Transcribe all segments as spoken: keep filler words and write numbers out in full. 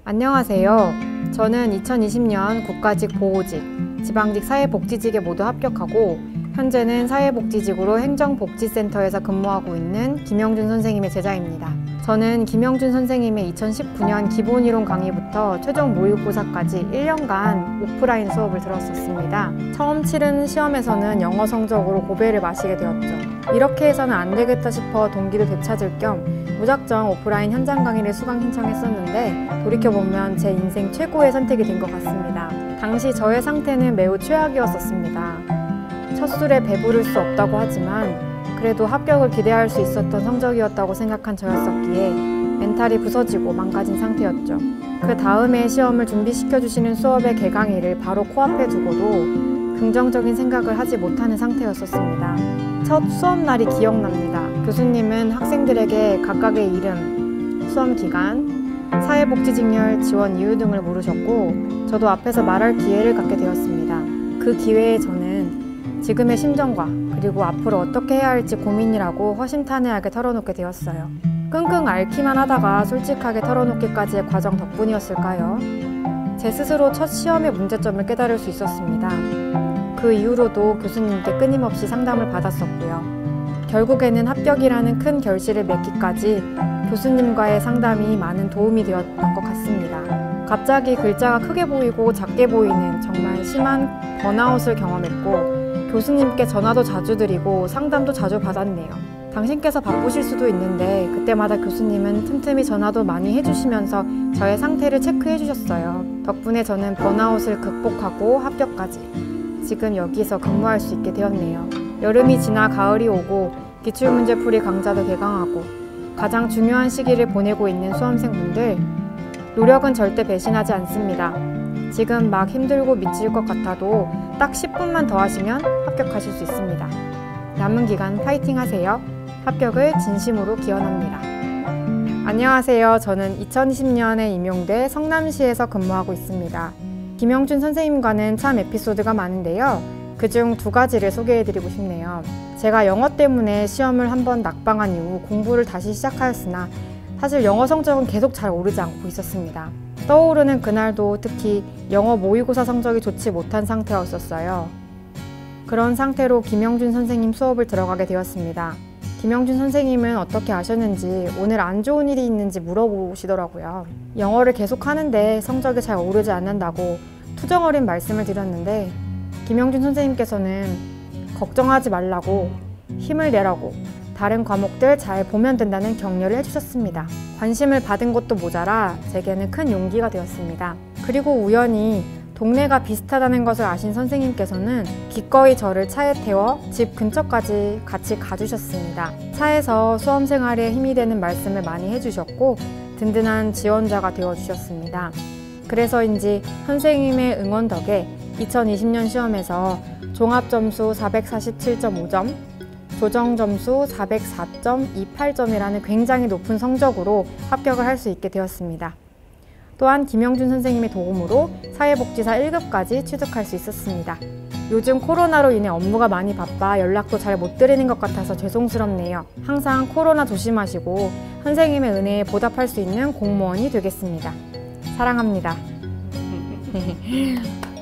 안녕하세요. 저는 이천이십 년 국가직 보호직, 지방직 사회복지직에 모두 합격하고 현재는 사회복지직으로 행정복지센터에서 근무하고 있는 김영준 선생님의 제자입니다. 저는 김영준 선생님의 이천십구 년 기본이론 강의부터 최종 모의고사까지 일 년간 오프라인 수업을 들었었습니다. 처음 치른 시험에서는 영어 성적으로 고배를 마시게 되었죠. 이렇게 해서는 안 되겠다 싶어 동기를 되찾을 겸 무작정 오프라인 현장 강의를 수강 신청했었는데 돌이켜보면 제 인생 최고의 선택이 된 것 같습니다. 당시 저의 상태는 매우 최악이었었습니다. 첫 술에 배부를 수 없다고 하지만 그래도 합격을 기대할 수 있었던 성적이었다고 생각한 저였었기에 멘탈이 부서지고 망가진 상태였죠. 그 다음에 시험을 준비시켜주시는 수업의 개강일을 바로 코앞에 두고도 긍정적인 생각을 하지 못하는 상태였었습니다. 첫 수업날이 기억납니다. 교수님은 학생들에게 각각의 이름, 수험 기간, 사회복지직렬 지원 이유 등을 물으셨고 저도 앞에서 말할 기회를 갖게 되었습니다. 그 기회에 저는 지금의 심정과 그리고 앞으로 어떻게 해야 할지 고민이라고 허심탄회하게 털어놓게 되었어요. 끙끙 앓기만 하다가 솔직하게 털어놓기까지의 과정 덕분이었을까요? 제 스스로 첫 시험의 문제점을 깨달을 수 있었습니다. 그 이후로도 교수님께 끊임없이 상담을 받았었고요. 결국에는 합격이라는 큰 결실을 맺기까지 교수님과의 상담이 많은 도움이 되었던 것 같습니다. 갑자기 글자가 크게 보이고 작게 보이는 정말 심한 번아웃을 경험했고 교수님께 전화도 자주 드리고 상담도 자주 받았네요. 당신께서 바쁘실 수도 있는데 그때마다 교수님은 틈틈이 전화도 많이 해주시면서 저의 상태를 체크해 주셨어요. 덕분에 저는 번아웃을 극복하고 합격까지 지금 여기서 근무할 수 있게 되었네요. 여름이 지나 가을이 오고 기출문제풀이 강좌도 개강하고 가장 중요한 시기를 보내고 있는 수험생분들, 노력은 절대 배신하지 않습니다. 지금 막 힘들고 미칠 것 같아도 딱 십 분만 더 하시면 합격하실 수 있습니다. 남은 기간 파이팅 하세요. 합격을 진심으로 기원합니다. 안녕하세요. 저는 이천이십 년에 임용돼 성남시에서 근무하고 있습니다. 김영준 선생님과는 참 에피소드가 많은데요. 그중 두 가지를 소개해드리고 싶네요. 제가 영어 때문에 시험을 한번 낙방한 이후 공부를 다시 시작하였으나 사실 영어 성적은 계속 잘 오르지 않고 있었습니다. 떠오르는 그날도 특히 영어 모의고사 성적이 좋지 못한 상태였었어요. 그런 상태로 김영준 선생님 수업을 들어가게 되었습니다. 김영준 선생님은 어떻게 아셨는지 오늘 안 좋은 일이 있는지 물어보시더라고요. 영어를 계속 하는데 성적이 잘 오르지 않는다고 투정어린 말씀을 드렸는데 김영준 선생님께서는 걱정하지 말라고 힘을 내라고 다른 과목들 잘 보면 된다는 격려를 해주셨습니다. 관심을 받은 것도 모자라 제게는 큰 용기가 되었습니다. 그리고 우연히 동네가 비슷하다는 것을 아신 선생님께서는 기꺼이 저를 차에 태워 집 근처까지 같이 가주셨습니다. 차에서 수험생활에 힘이 되는 말씀을 많이 해주셨고 든든한 지원자가 되어주셨습니다. 그래서인지 선생님의 응원 덕에 이천이십 년 시험에서 종합점수 사백사십칠 점 오 점, 조정점수 사백사 점 이팔 점이라는 굉장히 높은 성적으로 합격을 할 수 있게 되었습니다. 또한 김영준 선생님의 도움으로 사회복지사 일 급까지 취득할 수 있었습니다. 요즘 코로나로 인해 업무가 많이 바빠 연락도 잘 못 드리는 것 같아서 죄송스럽네요. 항상 코로나 조심하시고 선생님의 은혜에 보답할 수 있는 공무원이 되겠습니다. 사랑합니다. 네.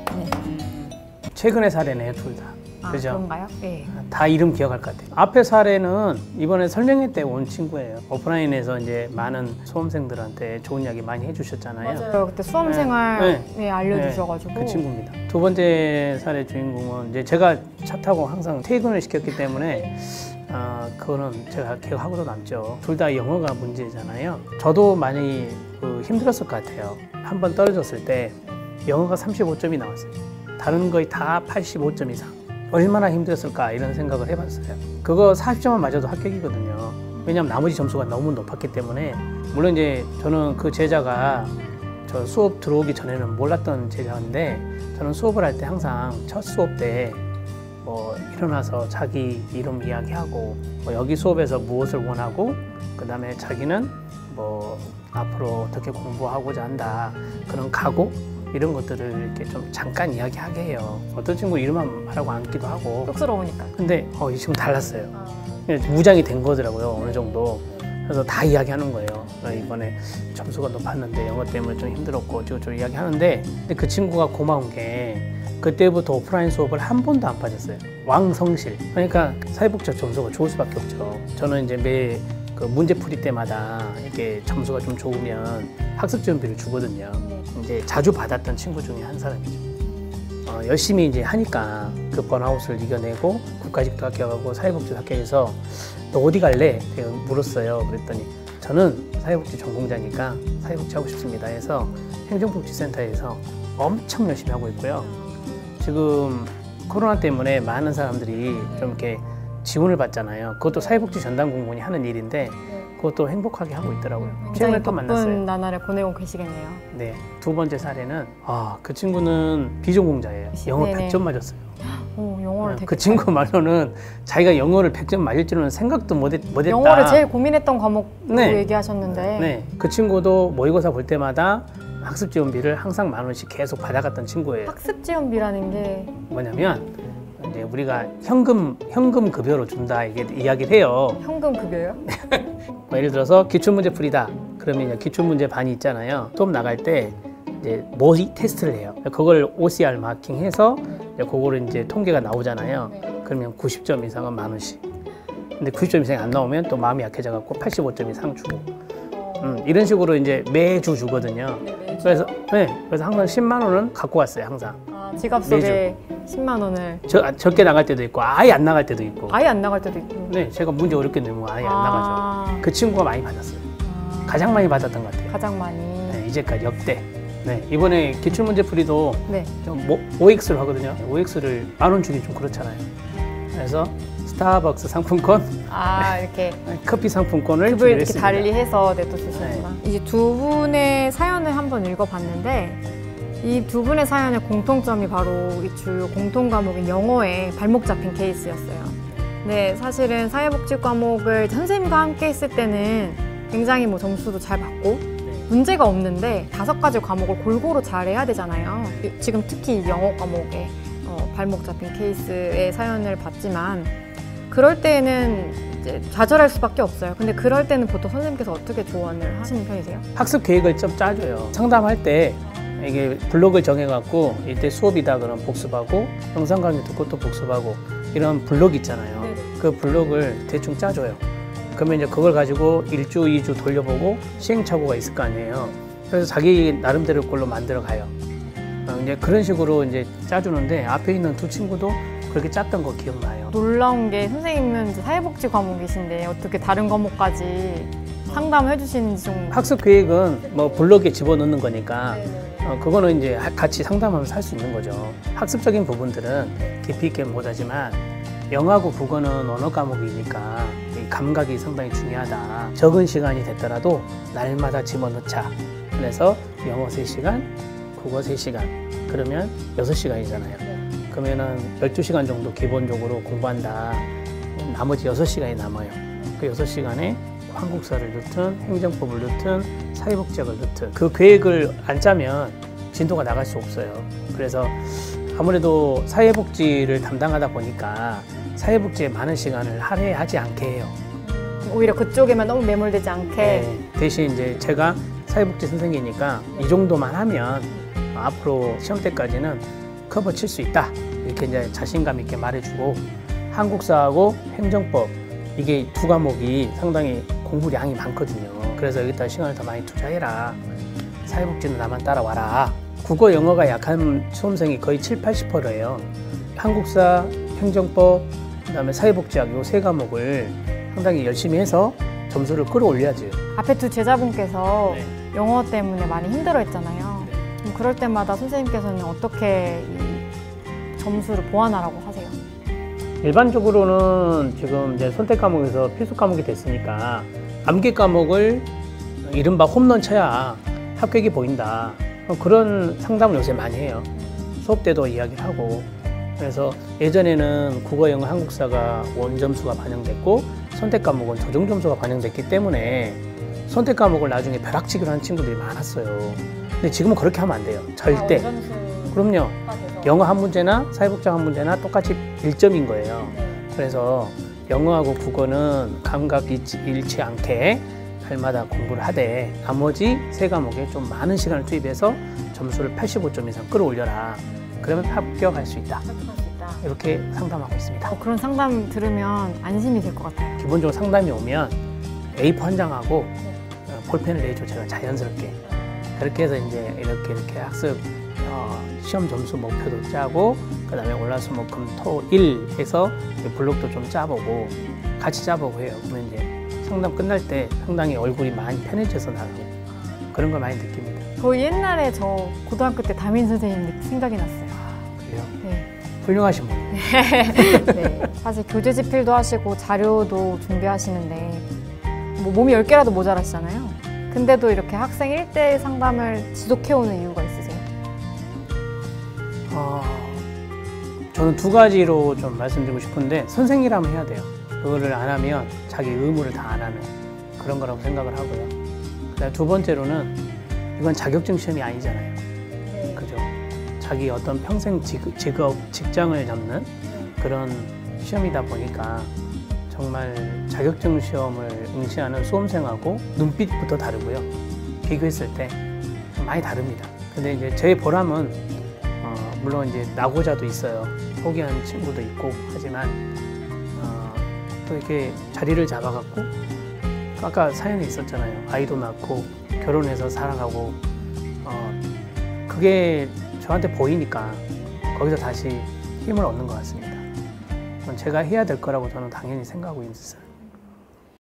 최근의 사례네요, 둘 다. 아, 그죠? 그런가요? 네. 다 이름 기억할 것 같아요. 앞에 사례는 이번에 설명회 때 온 친구예요. 오프라인에서 이제 많은 수험생들한테 좋은 이야기 많이 해주셨잖아요. 맞아요. 그때 수험생활 네. 네, 알려주셔가지고. 네, 그 친구입니다. 두 번째 사례 주인공은 이제 제가 차 타고 항상 퇴근을 시켰기 때문에 어, 그거는 제가 기억하고도 남죠. 둘 다 영어가 문제잖아요. 저도 많이 그 힘들었을 것 같아요. 한 번 떨어졌을 때 영어가 삼십오 점이 나왔어요. 다른 거의 다 팔십오 점 이상. 얼마나 힘들었을까 이런 생각을 해봤어요. 그거 사십 점만 맞아도 합격이거든요. 왜냐하면 나머지 점수가 너무 높았기 때문에. 물론 이제 저는 그 제자가 저 수업 들어오기 전에는 몰랐던 제자인데 저는 수업을 할 때 항상 첫 수업 때 뭐 일어나서 자기 이름 이야기하고 뭐 여기 수업에서 무엇을 원하고 그 다음에 자기는 뭐 앞으로 어떻게 공부하고자 한다 그런 각오 이런 것들을 이렇게 좀 잠깐 이야기하게 해요. 어떤 친구 이름만 말하고 앉기도 하고. 쑥스러우니까. 근데 어, 이 친구 달랐어요. 아. 무장이 된 거더라고요, 어느 정도. 그래서 다 이야기하는 거예요. 이번에 점수가 높았는데 영어 때문에 좀 힘들었고 어쩌고저쩌고 이야기하는데, 근데 그 친구가 고마운 게 그때부터 오프라인 수업을 한 번도 안 빠졌어요. 왕성실. 그러니까 사회복지학 점수가 좋을 수밖에 없죠. 저는 이제 매 그 문제 풀이 때마다 이렇게 점수가 좀 좋으면 학습 지원비를 주거든요. 이제 자주 받았던 친구 중에 한 사람이죠. 어, 열심히 이제 하니까 그 번아웃을 이겨내고 국가직도 합격하고 사회복지도 합격해서 너 어디 갈래? 제가 물었어요. 그랬더니 저는 사회복지 전공자니까 사회복지 하고 싶습니다 해서 행정복지센터에서 엄청 열심히 하고 있고요. 지금 코로나 때문에 많은 사람들이 좀 이렇게 지원을 받잖아요. 그것도 사회복지 전담 공무원이 하는 일인데 그것도 행복하게 하고 있더라고요. 최근에 또 만났어요. 바쁜 나날을 보내고 계시겠네요. 네, 두 번째 사례는 아, 그 친구는 비전공자예요. 영어 네네. 백 점 맞았어요. 오, 영어를 되게 그 친구 말로는 자기가 영어를 백 점 맞을 줄은 생각도 못했, 못했다. 영어를 제일 고민했던 과목으로 네. 얘기하셨는데 네, 그 친구도 모의고사 볼 때마다 학습 지원비를 항상 만 원씩 계속 받아갔던 친구예요. 학습 지원비라는 게 뭐냐면 이제 우리가 현금 현금 급여로 준다 이게 이야기를 해요. 현금 급여요? 뭐 예를 들어서 기출 문제 풀이다. 그러면 이제 기출 문제 반이 있잖아요. 수업 나갈 때 이제 모의 테스트를 해요. 그걸 오씨알 마킹해서 이제 그거를 이제 통계가 나오잖아요. 그러면 구십 점 이상은 만 원씩. 근데 구십 점 이상이 안 나오면 또 마음이 약해져 갖고 팔십오 점 이상 주고. 음, 이런 식으로 이제 매주 주거든요. 그래서 네, 그래서 항상 십만 원은 갖고 왔어요. 항상. 아, 지갑 속에 십만 원을 저, 아, 적게 나갈 때도 있고 아예 안 나갈 때도 있고. 아예 안 나갈 때도 있고. 네, 제가 문제 어렵게 내면 아예 안 아. 나가죠. 그 친구가 많이 받았어요. 아, 가장 많이 받았던 것 같아요. 가장 많이. 네, 이제까지 역대. 네, 이번에 기출문제 풀이도 네. 좀 뭐, 오엑스를 하거든요. 오엑스를 만 원 주기 좀 그렇잖아요. 그래서 스타벅스 상품권, 아, 이렇게 커피 상품권을 급을 준비를 이렇게 했습니다. 달리해서 내두시는구나. 이제 두 분의 사연을 한번 읽어봤는데 이 두 분의 사연의 공통점이 바로 이 주요 공통 과목인 영어에 발목 잡힌 케이스였어요. 네, 사실은 사회복지 과목을 선생님과 함께 했을 때는 굉장히 뭐 점수도 잘 받고 문제가 없는데 다섯 가지 과목을 골고루 잘해야 되잖아요. 지금 특히 영어 과목에 어, 발목 잡힌 케이스의 사연을 봤지만 그럴 때는 이제 좌절할 수밖에 없어요. 근데 그럴 때는 보통 선생님께서 어떻게 조언을 하시는 편이세요? 학습 계획을 좀 짜줘요. 상담할 때 이게 블록을 정해갖고 이때 수업이다 그럼 복습하고 영상 강의 듣고 또 복습하고 이런 블록 있잖아요. 네네. 그 블록을 대충 짜줘요. 그러면 이제 그걸 가지고 일 주, 이 주 돌려보고 시행착오가 있을 거 아니에요. 그래서 자기 나름대로 걸로 만들어 가요. 어, 이제 그런 식으로 이제 짜주는데 앞에 있는 두 친구도 그렇게 짰던 거 기억나요. 놀라운 게 선생님은 이제 사회복지 과목이신데 어떻게 다른 과목까지 상담을 해주시는지 좀. 학습 계획은 뭐 블록에 집어넣는 거니까 네네. 어, 그거는 이제 같이 상담하면서 할 수 있는 거죠. 학습적인 부분들은 깊이 있게 못하지만 영어하고 국어는 언어 과목이니까 이 감각이 상당히 중요하다. 적은 시간이 됐더라도 날마다 집어넣자. 그래서 영어 세 시간, 국어 세 시간. 그러면 여섯 시간이잖아요. 그러면은 열두 시간 정도 기본적으로 공부한다. 나머지 여섯 시간이 남아요. 그 여섯 시간에 한국사를 넣든 행정법을 넣든 사회복지학을 넣든 그 계획을 안 짜면 진도가 나갈 수 없어요. 그래서 아무래도 사회복지를 담당하다 보니까 사회복지에 많은 시간을 할애하지 않게 해요. 오히려 그쪽에만 너무 매몰되지 않게. 네, 대신 이제 제가 사회복지 선생님이니까 이 정도만 하면 앞으로 시험 때까지는 커버 칠 수 있다. 이렇게 이제 자신감 있게 말해주고 한국사하고 행정법 이게 두 과목이 상당히 공부량이 많거든요. 그래서 여기다 시간을 더 많이 투자해라. 사회복지는 나만 따라와라. 국어, 영어가 약한 수험생이 거의 칠, 팔십 퍼센트예요. 한국사, 행정법, 그다음에 사회복지학 요 세 과목을 상당히 열심히 해서 점수를 끌어올려야지. 앞에 두 제자분께서 네. 영어 때문에 많이 힘들어했잖아요. 그럼 그럴 때마다 선생님께서는 어떻게 이 점수를 보완하라고 하세요? 일반적으로는 지금 이제 선택 과목에서 필수 과목이 됐으니까 암기 과목을 이른바 홈런 쳐야 합격이 보인다. 그런 상담을 요새 많이 해요. 수업 때도 이야기를 하고. 그래서 예전에는 국어, 영어, 한국사가 원점수가 반영됐고 선택 과목은 조정 점수가 반영됐기 때문에 선택 과목을 나중에 벼락치기로 하는 친구들이 많았어요. 근데 지금은 그렇게 하면 안 돼요. 절대. 그럼요. 영어 한 문제나 사회복지학 한 문제나 똑같이 일 점인 거예요. 그래서 영어하고 국어는 감각 잃지, 잃지 않게 달마다 공부를 하되 나머지 세 과목에 좀 많은 시간을 투입해서 점수를 팔십오 점 이상 끌어올려라. 그러면 합격할 수 있다. 합격할 수 있다. 이렇게 상담하고 있습니다. 어, 그런 상담 들으면 안심이 될 것 같아요. 기본적으로 상담이 오면 에이 사 한 장하고 어, 볼펜을 내줘. 제가 자연스럽게 그렇게 해서 이제 이렇게 이렇게 학습 어, 시험 점수 목표도 짜고 그 다음에 월화수목금토일 해서 블록도 좀 짜보고 같이 짜보고 해요. 그러면 이제 상담 끝날 때 상당히 얼굴이 많이 편해져서 나가고 그런 걸 많이 느낍니다. 거의 옛날에 저 고등학교 때 담임 선생님 생각이 났어요. 그래요? 네. 훌륭하신 분이에요. 네. 사실 교재 집필도 하시고 자료도 준비하시는데 뭐 몸이 열 개라도 모자라시잖아요. 근데도 이렇게 학생 일 대 상담을 지속해오는 이유가 있으세요? 어, 저는 두 가지로 좀 말씀드리고 싶은데 선생이라면 해야 돼요. 그거를 안 하면 자기 의무를 다 안 하는 그런 거라고 생각을 하고요. 그다음에 두 번째로는 이건 자격증 시험이 아니잖아요. 네. 그죠? 자기 어떤 평생 직, 직업, 직장을 잡는 그런 시험이다 보니까 정말 자격증 시험을 응시하는 수험생하고 눈빛부터 다르고요. 비교했을 때 많이 다릅니다. 근데 이제 제 보람은 어, 물론 이제 나고자도 있어요. 포기한 친구도 있고 하지만 어, 또 이렇게 자리를 잡아갖고 아까 사연이 있었잖아요. 아이도 낳고 결혼해서 살아가고 어, 그게 저한테 보이니까 거기서 다시 힘을 얻는 것 같습니다. 제가 해야 될 거라고 저는 당연히 생각하고 있어요.